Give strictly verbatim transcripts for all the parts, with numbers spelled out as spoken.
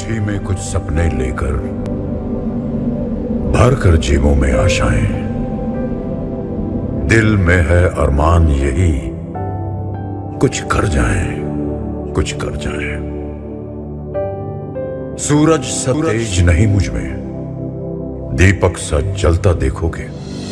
मुट्ठी में कुछ सपने लेकर भर कर जेबों में आशाएं, दिल में है अरमान यही कुछ कर जाएं, कुछ कर जाएं। सूरज सा तेज नहीं मुझ में, दीपक सा जलता देखोगे।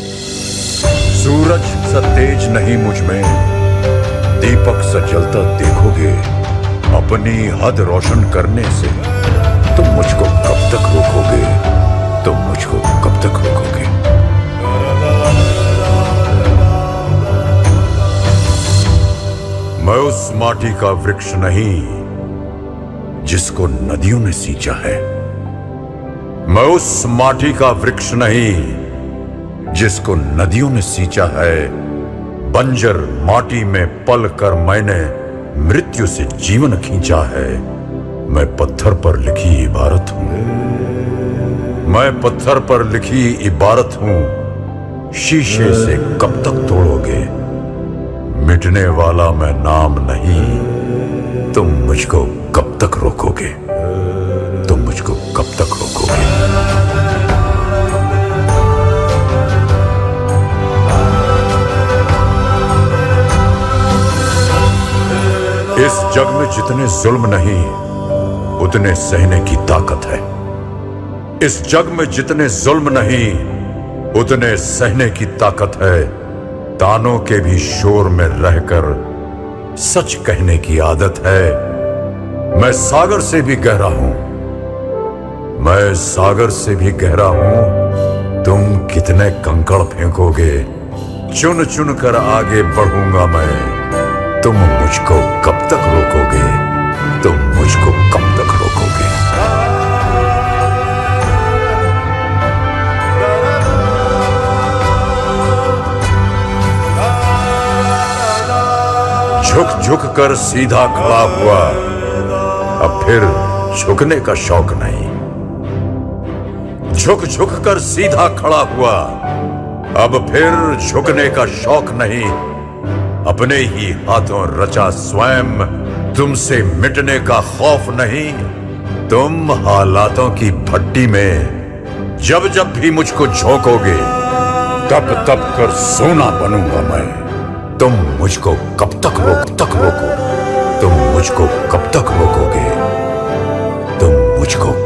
सूरज सा तेज नहीं मुझ में, दीपक सा जलता देखोगे। अपनी हद रोशन करने से तुम मुझको कब तक रोकोगे? तुम मुझको कब तक रोकोगे? मैं उस माटी का वृक्ष नहीं जिसको नदियों ने सींचा है। मैं उस माटी का वृक्ष नहीं जिसको नदियों ने सींचा है। बंजर माटी में पल कर मैंने मृत्यु से जीवन खींचा है। मैं पत्थर पर लिखी इबारत हूं, मैं पत्थर पर लिखी इबारत हूं। शीशे से कब तक तोड़ोगे? मिटने वाला मैं नाम नहीं, तुम मुझको कब तक रोकोगे? तुम मुझको कब तक रोकोगे? इस जग में जितने जुल्म नहीं, उतने सहने की ताकत है। इस जग में जितने जुल्म नहीं, उतने सहने की ताकत है। तानों के भी शोर में रहकर सच कहने की आदत है। मैं सागर से भी गहरा हूं, मैं सागर से भी गहरा हूं। तुम कितने कंकड़ फेंकोगे? चुन चुन कर आगे बढ़ूंगा मैं। तुम मुझको कब तक रोकोगे? तुम मुझको कब तक रोकोगे? झुक झुक कर सीधा खड़ा हुआ, अब फिर झुकने का शौक नहीं। झुक झुक कर सीधा खड़ा हुआ, अब फिर झुकने का शौक नहीं। अपने ही हाथों रचा स्वयं, तुमसे मिटने का खौफ नहीं। तुम हालातों की भट्टी में जब जब भी मुझको झोंकोगे, तब तब कर सोना बनूंगा मैं। तुम मुझको कब तक रोक तक रोको? तुम मुझको कब तक रोकोगे? तुम मुझको